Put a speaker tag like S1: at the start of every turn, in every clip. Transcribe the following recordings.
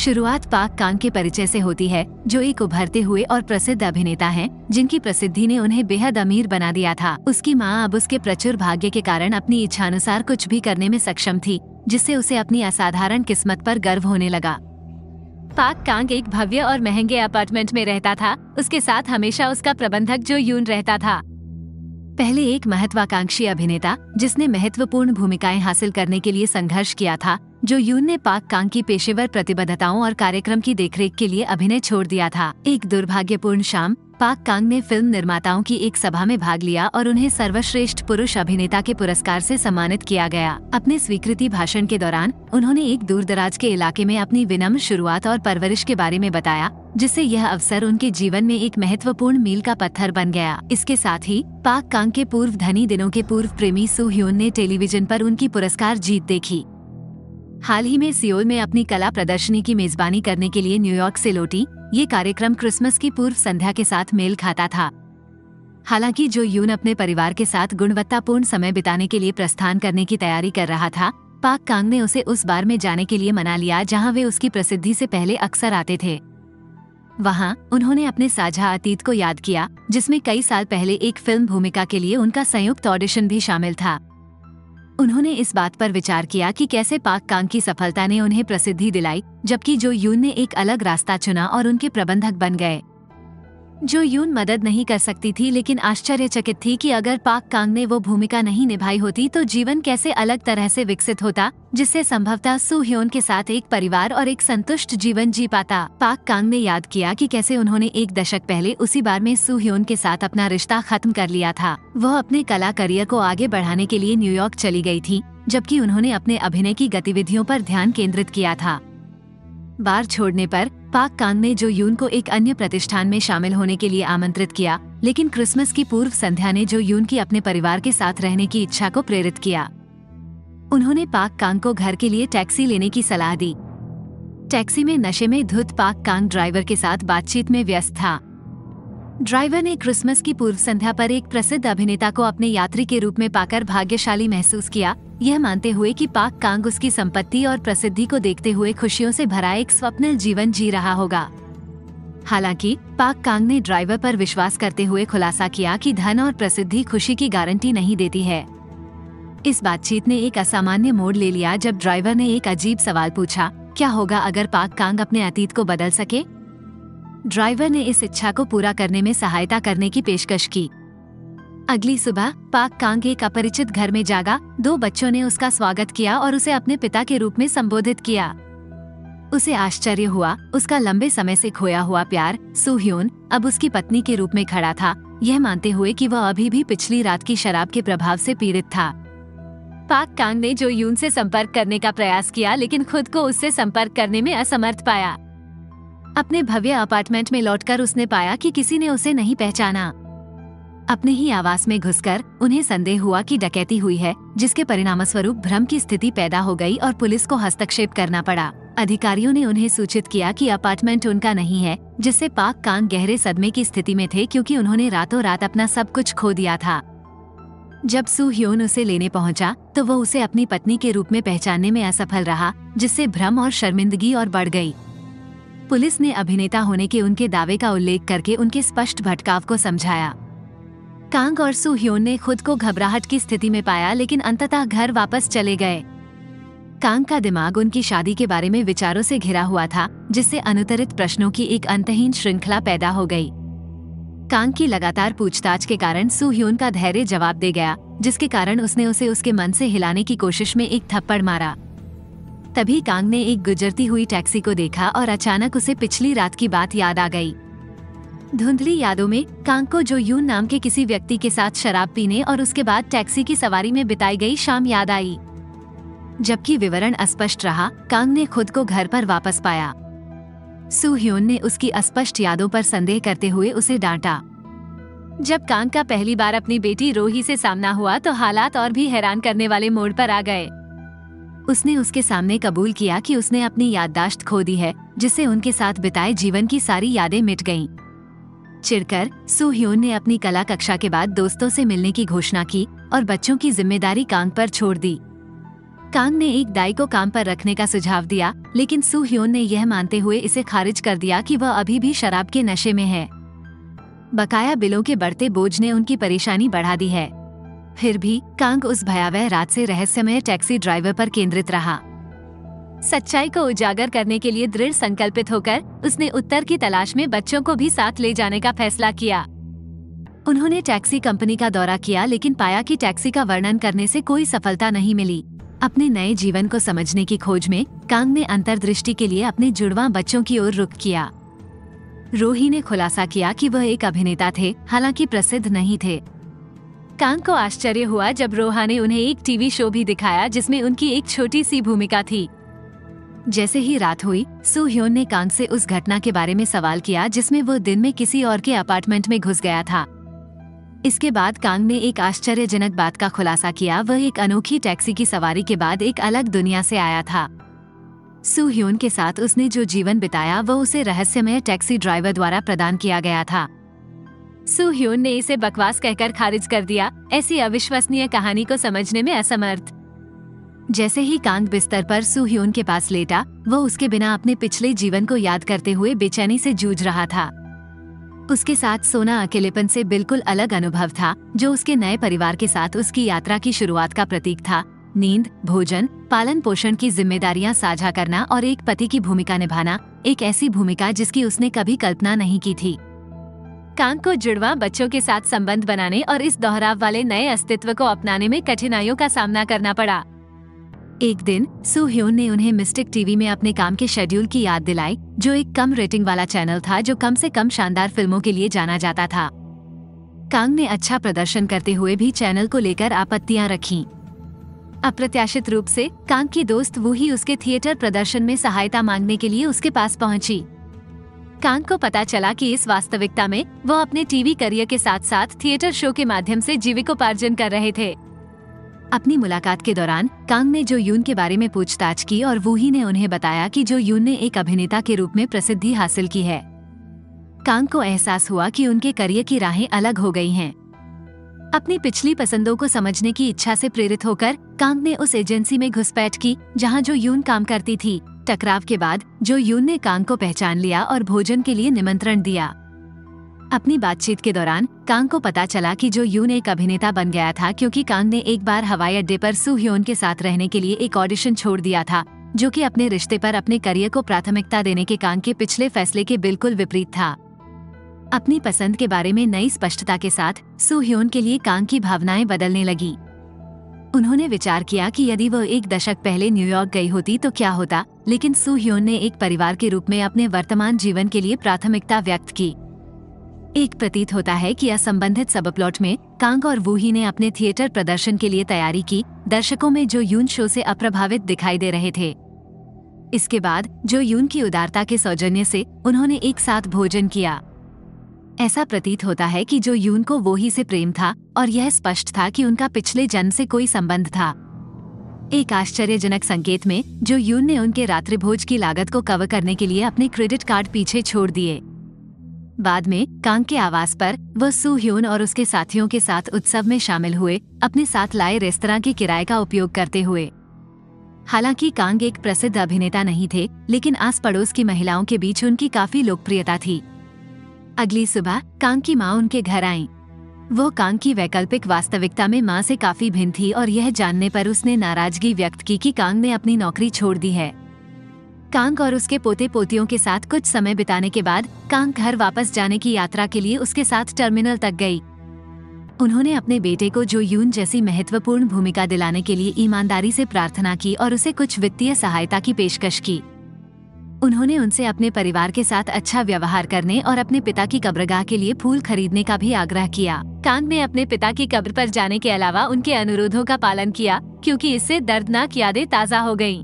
S1: शुरुआत पाक कांग के परिचय से होती है, जो एक उभरते हुए और प्रसिद्ध अभिनेता हैं, जिनकी प्रसिद्धि ने उन्हें बेहद अमीर बना दिया था। उसकी माँ अब उसके प्रचुर भाग्य के कारण अपनी इच्छानुसार कुछ भी करने में सक्षम थी, जिससे उसे अपनी असाधारण किस्मत पर गर्व होने लगा। पाक कांग एक भव्य और महंगे अपार्टमेंट में रहता था। उसके साथ हमेशा उसका प्रबंधक जो यून रहता था। पहले एक महत्वाकांक्षी अभिनेता जिसने महत्वपूर्ण भूमिकाएं हासिल करने के लिए संघर्ष किया था, जो यून ने पाक कांग की पेशेवर प्रतिबद्धताओं और कार्यक्रम की देखरेख के लिए अभिनय छोड़ दिया था। एक दुर्भाग्यपूर्ण शाम, पाक कांग ने फिल्म निर्माताओं की एक सभा में भाग लिया और उन्हें सर्वश्रेष्ठ पुरुष अभिनेता के पुरस्कार से सम्मानित किया गया। अपने स्वीकृति भाषण के दौरान उन्होंने एक दूरदराज के इलाके में अपनी विनम्र शुरुआत और परवरिश के बारे में बताया, जिससे यह अवसर उनके जीवन में एक महत्वपूर्ण मील का पत्थर बन गया। इसके साथ ही पाक कांग के पूर्व धनी दिनों के पूर्व प्रेमी सू ह्यून ने टेलीविजन पर उनकी पुरस्कार जीत देखी। हाल ही में सियोल में अपनी कला प्रदर्शनी की मेजबानी करने के लिए न्यूयॉर्क से लौटी। ये कार्यक्रम क्रिसमस की पूर्व संध्या के साथ मेल खाता था। हालांकि जो यून अपने परिवार के साथ गुणवत्तापूर्ण समय बिताने के लिए प्रस्थान करने की तैयारी कर रहा था, पाक कांग ने उसे उस बार में जाने के लिए मना लिया जहां वे उसकी प्रसिद्धि से पहले अक्सर आते थे। वहां उन्होंने अपने साझा अतीत को याद किया, जिसमें कई साल पहले एक फिल्म भूमिका के लिए उनका संयुक्त ऑडिशन भी शामिल था। उन्होंने इस बात पर विचार किया कि कैसे पाक कांग की सफलता ने उन्हें प्रसिद्धि दिलाई, जबकि जो यून ने एक अलग रास्ता चुना और उनके प्रबंधक बन गए। जो यून मदद नहीं कर सकती थी, लेकिन आश्चर्यचकित थी कि अगर पाक कांग ने वो भूमिका नहीं निभाई होती तो जीवन कैसे अलग तरह से विकसित होता, जिससे संभवतः सू ह्योन के साथ एक परिवार और एक संतुष्ट जीवन जी पाता। पाक कांग ने याद किया कि कैसे उन्होंने एक दशक पहले उसी बार में सू ह्योन के साथ अपना रिश्ता खत्म कर लिया था। वह अपने कला करियर को आगे बढ़ाने के लिए न्यूयॉर्क चली गई थी, जबकि उन्होंने अपने अभिनय की गतिविधियों पर ध्यान केंद्रित किया था। बार छोड़ने पर पाक कांग ने जो यून को एक अन्य प्रतिष्ठान में शामिल होने के लिए आमंत्रित किया, लेकिन क्रिसमस की पूर्व संध्या ने जो यून की अपने परिवार के साथ रहने की इच्छा को प्रेरित किया। उन्होंने पाक कांग को घर के लिए टैक्सी लेने की सलाह दी। टैक्सी में नशे में धुत पाक कांग ड्राइवर के साथ बातचीत में व्यस्त था। ड्राइवर ने क्रिसमस की पूर्व संध्या पर एक प्रसिद्ध अभिनेता को अपने यात्री के रूप में पाकर भाग्यशाली महसूस किया, यह मानते हुए कि पाक कांग उसकी संपत्ति और प्रसिद्धि को देखते हुए खुशियों से भरा एक स्वप्निल जीवन जी रहा होगा। हालांकि पाक कांग ने ड्राइवर पर विश्वास करते हुए खुलासा किया कि धन और प्रसिद्धि खुशी की गारंटी नहीं देती है। इस बातचीत ने एक असामान्य मोड़ ले लिया जब ड्राइवर ने एक अजीब सवाल पूछा, क्या होगा अगर पाक कांग अपने अतीत को बदल सके? ड्राइवर ने इस इच्छा को पूरा करने में सहायता करने की पेशकश की। अगली सुबह पाक कांग एक अपरिचित घर में जागा। 2 बच्चों ने उसका स्वागत किया और उसे अपने पिता के रूप में संबोधित किया। उसे आश्चर्य हुआ, उसका लंबे समय से खोया हुआ प्यार। सू ह्योन अब उसकी पत्नी के रूप में खड़ा था, यह मानते हुए कि वह अभी भी पिछली रात की शराब के प्रभाव से पीड़ित था। पाक कांग ने जो यून से संपर्क करने का प्रयास किया, लेकिन खुद को उससे संपर्क करने में असमर्थ पाया। अपने भव्य अपार्टमेंट में लौटकर उसने पाया कि किसी ने उसे नहीं पहचाना। अपने ही आवास में घुसकर उन्हें संदेह हुआ कि डकैती हुई है, जिसके परिणामस्वरूप भ्रम की स्थिति पैदा हो गई और पुलिस को हस्तक्षेप करना पड़ा। अधिकारियों ने उन्हें सूचित किया कि अपार्टमेंट उनका नहीं है, जिससे पाक कांग गहरे सदमे की स्थिति में थे, क्योंकि उन्होंने रातों रात अपना सब कुछ खो दिया था। जब सू ह्योन उसे लेने पहुंचा, तो वो उसे अपनी पत्नी के रूप में पहचानने में असफल रहा, जिससे भ्रम और शर्मिंदगी और बढ़ गई। पुलिस ने अभिनेता होने के उनके दावे का उल्लेख करके उनके स्पष्ट भटकाव को समझाया। कांग और सू ह्योन ने खुद को घबराहट की स्थिति में पाया, लेकिन अंततः घर वापस चले गए। कांग का दिमाग उनकी शादी के बारे में विचारों से घिरा हुआ था, जिससे अनुत्तरित प्रश्नों की एक अंतहीन श्रृंखला पैदा हो गई। कांग की लगातार पूछताछ के कारण सू ह्योन का धैर्य जवाब दे गया, जिसके कारण उसने उसे उसके मन से हिलाने की कोशिश में एक थप्पड़ मारा। तभी कांग ने एक गुजरती हुई टैक्सी को देखा और अचानक उसे पिछली रात की बात याद आ गई। धुंधली यादों में कांग को जो यून नाम के किसी व्यक्ति के साथ शराब पीने और उसके बाद टैक्सी की सवारी में बिताई गई शाम याद आई। जबकि विवरण अस्पष्ट रहा, कांग ने खुद को घर पर वापस पाया। सू ह्योन ने उसकी अस्पष्ट यादों पर संदेह करते हुए उसे डांटा। जब कांग का पहली बार अपनी बेटी रोही से सामना हुआ, तो हालात और भी हैरान करने वाले मोड़ पर आ गए। उसने उसके सामने कबूल किया कि उसने अपनी याददाश्त खो दी है, जिससे उनके साथ बिताए जीवन की सारी यादें मिट गईं। चिढ़कर सू ह्योन ने अपनी कला कक्षा के बाद दोस्तों से मिलने की घोषणा की और बच्चों की जिम्मेदारी कांग पर छोड़ दी। कांग ने एक दाई को काम पर रखने का सुझाव दिया, लेकिन सू ह्योन ने यह मानते हुए इसे खारिज कर दिया कि वह अभी भी शराब के नशे में है। बकाया बिलों के बढ़ते बोझ ने उनकी परेशानी बढ़ा दी है। फिर भी कांग उस भयावह रात से रहस्यमय टैक्सी ड्राइवर पर केंद्रित रहा। सच्चाई को उजागर करने के लिए दृढ़ संकल्पित होकर उसने उत्तर की तलाश में बच्चों को भी साथ ले जाने का फैसला किया। उन्होंने टैक्सी कंपनी का दौरा किया, लेकिन पाया कि टैक्सी का वर्णन करने से कोई सफलता नहीं मिली। अपने नए जीवन को समझने की खोज में कांग ने अंतर्दृष्टि के लिए अपने जुड़वां बच्चों की ओर रुख किया। रोही ने खुलासा किया कि वह एक अभिनेता थे, हालांकि प्रसिद्ध नहीं थे। कांग को आश्चर्य हुआ जब रोहा ने उन्हें एक टीवी शो भी दिखाया जिसमें उनकी एक छोटी सी भूमिका थी। जैसे ही रात हुई, सू ह्योन ने कांग से उस घटना के बारे में सवाल किया जिसमें वो दिन में किसी और के अपार्टमेंट में घुस गया था। इसके बाद कांग ने एक आश्चर्यजनक बात का खुलासा किया। वह एक अनोखी टैक्सी की सवारी के बाद एक अलग दुनिया से आया था। सू ह्योन के साथ उसने जो जीवन बिताया वह उसे रहस्यमय टैक्सी ड्राइवर द्वारा प्रदान किया गया था। सू ह्योन ने इसे बकवास कहकर खारिज कर दिया, ऐसी अविश्वसनीय कहानी को समझने में असमर्थ। जैसे ही कांग बिस्तर पर सू ह्योन के पास लेटा, वह उसके बिना अपने पिछले जीवन को याद करते हुए बेचैनी से जूझ रहा था। उसके साथ सोना अकेलेपन से बिल्कुल अलग अनुभव था, जो उसके नए परिवार के साथ उसकी यात्रा की शुरुआत का प्रतीक था। नींद, भोजन, पालन पोषण की जिम्मेदारियां साझा करना और एक पति की भूमिका निभाना, एक ऐसी भूमिका जिसकी उसने कभी कल्पना नहीं की थी। कांग को जुड़वां बच्चों के साथ संबंध बनाने और इस दोहराव वाले नए अस्तित्व को अपनाने में कठिनाइयों का सामना करना पड़ा। एक दिन सू ह्योन ने उन्हें मिस्टिक टीवी में अपने काम के शेड्यूल की याद दिलाई, जो एक कम रेटिंग वाला चैनल था जो कम से कम शानदार फिल्मों के लिए जाना जाता था। कांग ने अच्छा प्रदर्शन करते हुए भी चैनल को लेकर आपत्तियां रखीं। अप्रत्याशित रूप से कांग की दोस्त वूही उसके थिएटर प्रदर्शन में सहायता मांगने के लिए उसके पास पहुंची। कांग को पता चला कि इस वास्तविकता में वो अपने टीवी करियर के साथ साथ थिएटर शो के माध्यम से जीविकोपार्जन कर रहे थे। अपनी मुलाकात के दौरान कांग ने जो यून के बारे में पूछताछ की और वूही ने उन्हें बताया कि जो यून ने एक अभिनेता के रूप में प्रसिद्धि हासिल की है। कांग को एहसास हुआ कि उनके करियर की राहें अलग हो गई हैं। अपनी पिछली पसंदों को समझने की इच्छा से प्रेरित होकर कांग ने उस एजेंसी में घुसपैठ की जहां जो यून काम करती थी। टकराव के बाद जो यून ने कांग को पहचान लिया और भोजन के लिए निमंत्रण दिया। अपनी बातचीत के दौरान कांग को पता चला कि जो यून एक अभिनेता बन गया था क्योंकि कांग ने एक बार हवाई अड्डे पर सू ह्योन के साथ रहने के लिए एक ऑडिशन छोड़ दिया था, जो कि अपने रिश्ते पर अपने करियर को प्राथमिकता देने के कांग के पिछले फैसले के बिल्कुल विपरीत था। अपनी पसंद के बारे में नई स्पष्टता के साथ सू ह्योन के लिए कांग की भावनाएं बदलने लगी। उन्होंने विचार किया कि यदि वह एक दशक पहले न्यूयॉर्क गई होती तो क्या होता, लेकिन सू ह्योन ने एक परिवार के रूप में अपने वर्तमान जीवन के लिए प्राथमिकता व्यक्त की। एक प्रतीत होता है कि असंबंधित सबप्लॉट में कांग और वूही ने अपने थिएटर प्रदर्शन के लिए तैयारी की। दर्शकों में जो यून शो से अप्रभावित दिखाई दे रहे थे। इसके बाद जो यून की उदारता के सौजन्य से उन्होंने एक साथ भोजन किया। ऐसा प्रतीत होता है कि जो यून को वोही से प्रेम था और यह स्पष्ट था कि उनका पिछले जन्म से कोई संबंध था। एक आश्चर्यजनक संकेत में जो यून ने उनके रात्रिभोज की लागत को कवर करने के लिए अपने क्रेडिट कार्ड पीछे छोड़ दिए। बाद में कांग के आवास पर वह सू ह्योन और उसके साथियों के साथ उत्सव में शामिल हुए, अपने साथ लाए रेस्तरां के किराए का उपयोग करते हुए। हालांकि कांग एक प्रसिद्ध अभिनेता नहीं थे, लेकिन आस पड़ोस की महिलाओं के बीच उनकी काफी लोकप्रियता थी। अगली सुबह कांग की मां उनके घर आईं। वो कांग की वैकल्पिक वास्तविकता में मां से काफी भिन्न थी और यह जानने पर उसने नाराजगी व्यक्त की कि कांग ने अपनी नौकरी छोड़ दी है। कांग और उसके पोते पोतियों के साथ कुछ समय बिताने के बाद कांग घर वापस जाने की यात्रा के लिए उसके साथ टर्मिनल तक गई। उन्होंने अपने बेटे को जो यून जैसी महत्वपूर्ण भूमिका दिलाने के लिए ईमानदारी से प्रार्थना की और उसे कुछ वित्तीय सहायता की पेशकश की। उन्होंने उनसे अपने परिवार के साथ अच्छा व्यवहार करने और अपने पिता की कब्रगाह के लिए फूल खरीदने का भी आग्रह किया। कांग ने अपने पिता की कब्र पर जाने के अलावा उनके अनुरोधों का पालन किया, क्योंकि इससे दर्दनाक यादें ताज़ा हो गईं।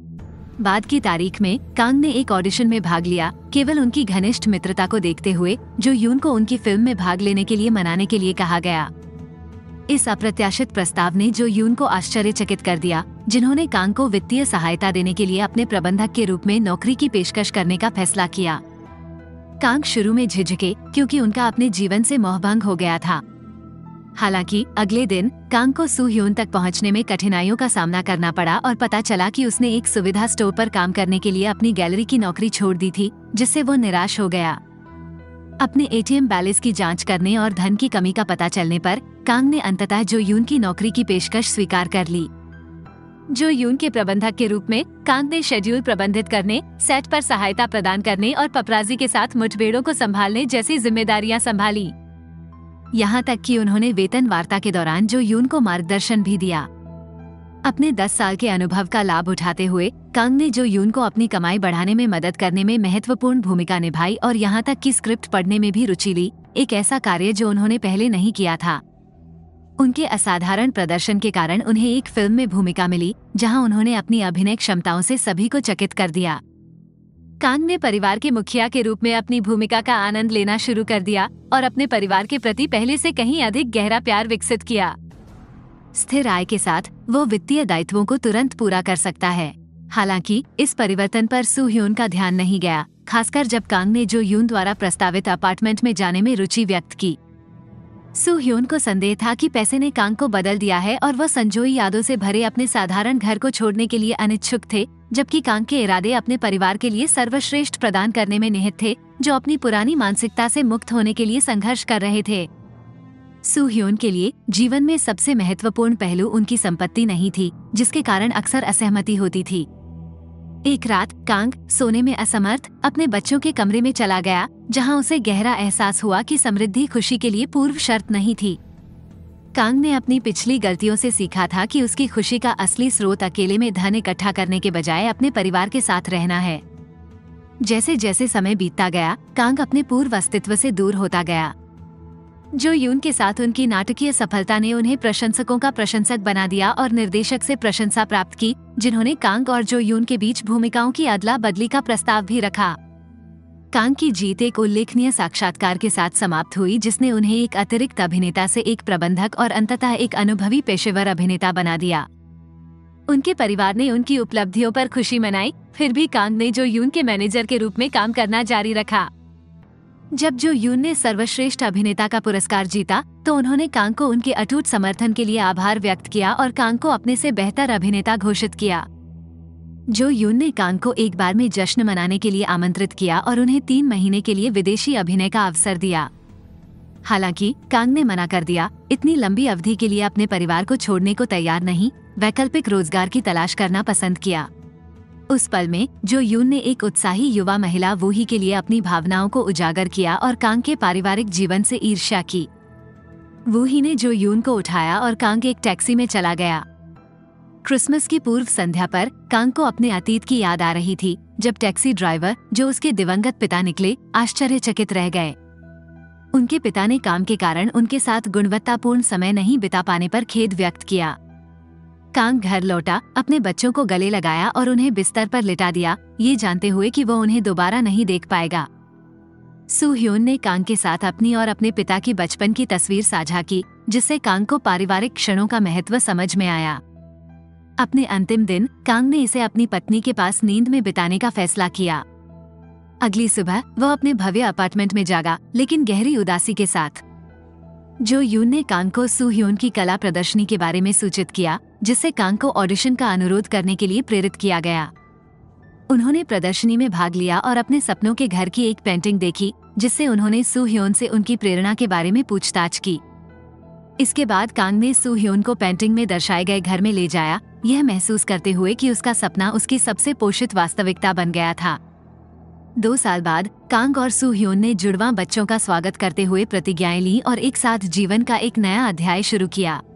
S1: बाद की तारीख में कांग ने एक ऑडिशन में भाग लिया, केवल उनकी घनिष्ठ मित्रता को देखते हुए जो यून को उनकी फिल्म में भाग लेने के लिए मनाने के लिए कहा गया। इस अप्रत्याशित प्रस्ताव ने जो यून को आश्चर्यचकित कर दिया, जिन्होंने कांग को वित्तीय सहायता देने के लिए अपने प्रबंधक के रूप में नौकरी की पेशकश करने का फैसला किया। कांग शुरू में झिझके, क्योंकि उनका अपने जीवन से मोहभंग हो गया था। हालांकि अगले दिन कांग को सू ह्यून तक पहुंचने में कठिनाइयों का सामना करना पड़ा और पता चला कि उसने एक सुविधा स्टोर पर काम करने के लिए अपनी गैलरी की नौकरी छोड़ दी थी, जिससे वो निराश हो गया। अपने एटीएम बैलेंस की जांच करने और धन की कमी का पता चलने पर कांग ने अंततः जो यून की नौकरी की पेशकश स्वीकार कर ली। जो यून के प्रबंधक के रूप में कांग ने शेड्यूल प्रबंधित करने, सेट पर सहायता प्रदान करने और पपराजी के साथ मुठभेड़ों को संभालने जैसी जिम्मेदारियां संभाली। यहाँ तक कि उन्होंने वेतन वार्ता के दौरान जो यून को मार्गदर्शन भी दिया। अपने 10 साल के अनुभव का लाभ उठाते हुए कांग ने जो यून को अपनी कमाई बढ़ाने में मदद करने में महत्वपूर्ण भूमिका निभाई और यहाँ तक कि स्क्रिप्ट पढ़ने में भी रुचि ली, एक ऐसा कार्य जो उन्होंने पहले नहीं किया था। उनके असाधारण प्रदर्शन के कारण उन्हें एक फिल्म में भूमिका मिली, जहां उन्होंने अपनी अभिनय क्षमताओं से सभी को चकित कर दिया। कांग ने परिवार के मुखिया के रूप में अपनी भूमिका का आनंद लेना शुरू कर दिया और अपने परिवार के प्रति पहले से कहीं अधिक गहरा प्यार विकसित किया। स्थिर आय के साथ वो वित्तीय दायित्वों को तुरंत पूरा कर सकता है। हालांकि इस परिवर्तन पर सू ह्यून का ध्यान नहीं गया, खासकर जब कांग ने जो यून द्वारा प्रस्तावित अपार्टमेंट में जाने में रुचि व्यक्त की। सू ह्यून को संदेह था कि पैसे ने कांग को बदल दिया है और वह संजोई यादों से भरे अपने साधारण घर को छोड़ने के लिए अनिच्छुक थे, जबकि कांग के इरादे अपने परिवार के लिए सर्वश्रेष्ठ प्रदान करने में निहित थे, जो अपनी पुरानी मानसिकता से मुक्त होने के लिए संघर्ष कर रहे थे। सू ह्यून के लिए जीवन में सबसे महत्वपूर्ण पहलू उनकी संपत्ति नहीं थी, जिसके कारण अक्सर असहमति होती थी। एक रात कांग सोने में असमर्थ अपने बच्चों के कमरे में चला गया, जहां उसे गहरा एहसास हुआ कि समृद्धि खुशी के लिए पूर्व शर्त नहीं थी। कांग ने अपनी पिछली गलतियों से सीखा था कि उसकी खुशी का असली स्रोत अकेले में धन इकट्ठा करने के बजाय अपने परिवार के साथ रहना है। जैसे जैसे समय बीतता गया, कांग अपने पूर्व अस्तित्व से दूर होता गया। जो यून के साथ उनकी नाटकीय सफलता ने उन्हें प्रशंसकों का प्रशंसक बना दिया और निर्देशक से प्रशंसा प्राप्त की, जिन्होंने कांग और जो यून के बीच भूमिकाओं की अदला बदली का प्रस्ताव भी रखा। कांग की जीत एक उल्लेखनीय साक्षात्कार के साथ समाप्त हुई, जिसने उन्हें एक अतिरिक्त अभिनेता से एक प्रबंधक और अंततः एक अनुभवी पेशेवर अभिनेता बना दिया। उनके परिवार ने उनकी उपलब्धियों पर खुशी मनाई, फिर भी कांग ने जो यून के मैनेजर के रूप में काम करना जारी रखा। जब जो यून ने सर्वश्रेष्ठ अभिनेता का पुरस्कार जीता, तो उन्होंने कांग को उनके अटूट समर्थन के लिए आभार व्यक्त किया और कांग को अपने से बेहतर अभिनेता घोषित किया। जो यून ने कांग को एक बार में जश्न मनाने के लिए आमंत्रित किया और उन्हें 3 महीने के लिए विदेशी अभिनय का अवसर दिया। हालांकि कांग ने मना कर दिया, इतनी लंबी अवधि के लिए अपने परिवार को छोड़ने को तैयार नहीं, वैकल्पिक रोजगार की तलाश करना पसंद किया। उस पल में जो यून ने एक उत्साही युवा महिला वूही के लिए अपनी भावनाओं को उजागर किया और कांग के पारिवारिक जीवन से ईर्ष्या की। वूही ने जो यून को उठाया और कांग एक टैक्सी में चला गया। क्रिसमस की पूर्व संध्या पर कांग को अपने अतीत की याद आ रही थी, जब टैक्सी ड्राइवर, जो उसके दिवंगत पिता निकले, आश्चर्यचकित रह गए। उनके पिता ने काम के कारण उनके साथ गुणवत्तापूर्ण समय नहीं बिता पाने पर खेद व्यक्त किया। कांग घर लौटा, अपने बच्चों को गले लगाया और उन्हें बिस्तर पर लिटा दिया, ये जानते हुए कि वो उन्हें दोबारा नहीं देख पाएगा। सू ह्यून ने कांग के साथ अपनी और अपने पिता की बचपन की तस्वीर साझा की, जिससे कांग को पारिवारिक क्षणों का महत्व समझ में आया। अपने अंतिम दिन कांग ने इसे अपनी पत्नी के पास नींद में बिताने का फैसला किया। अगली सुबह वह अपने भव्य अपार्टमेंट में जागा, लेकिन गहरी उदासी के साथ। जो यून ने कांग को सू ह्यून की कला प्रदर्शनी के बारे में सूचित किया, जिससे कांग को ऑडिशन का अनुरोध करने के लिए प्रेरित किया गया। उन्होंने प्रदर्शनी में भाग लिया और अपने सपनों के घर की एक पेंटिंग देखी, जिससे उन्होंने सू ह्यून से उनकी प्रेरणा के बारे में पूछताछ की। इसके बाद कांग ने सू ह्यून को पेंटिंग में दर्शाए गए घर में ले जाया, यह महसूस करते हुए कि उसका सपना उसकी सबसे पोषित वास्तविकता बन गया था। 2 साल बाद कांग और सू ह्यून ने जुड़वां बच्चों का स्वागत करते हुए प्रतिज्ञाएं ली और एक साथ जीवन का एक नया अध्याय शुरू किया।